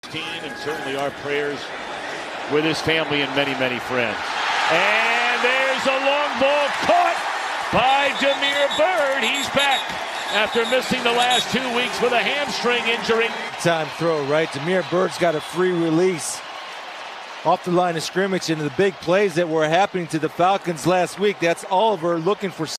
And certainly our prayers with his family and many, many friends. And there's a long ball caught by Damiere Byrd. He's back after missing the last 2 weeks with a hamstring injury. Time throw, right? Damiere Byrd's got a free release off the line of scrimmage into the big plays that were happening to the Falcons last week. That's Oliver looking for